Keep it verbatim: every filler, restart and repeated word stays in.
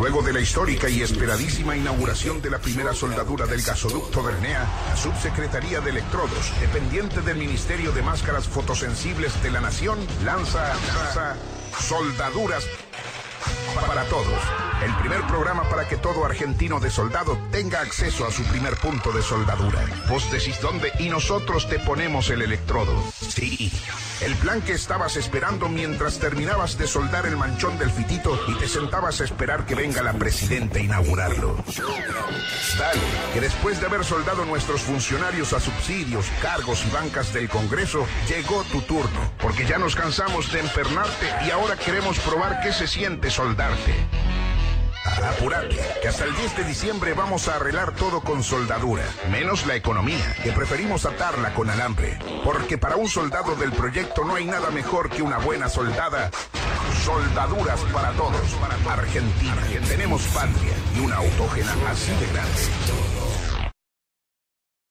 Luego de la histórica y esperadísima inauguración de la primera soldadura del gasoducto del N E A, la Subsecretaría de Electrodos, dependiente del Ministerio de Máscaras Fotosensibles de la Nación, lanza, lanza Soldaduras para Todos. El primer programa para que todo argentino de soldado tenga acceso a su primer punto de soldadura. Vos decís dónde y nosotros te ponemos el electrodo. Sí, el plan que estabas esperando mientras terminabas de soldar el manchón del fitito y te sentabas a esperar que venga la presidenta a inaugurarlo. Dale, que después de haber soldado nuestros funcionarios a subsidios, cargos y bancas del Congreso, llegó tu turno, porque ya nos cansamos de empernarte y ahora queremos probar qué se siente soldarte. Apurate, que hasta el diez de diciembre vamos a arreglar todo con soldadura, menos la economía, que preferimos atarla con alambre, porque para un soldado del proyecto no hay nada mejor que una buena soldada. Soldaduras para todos, para Argentina, que tenemos patria y una autógena así de grande.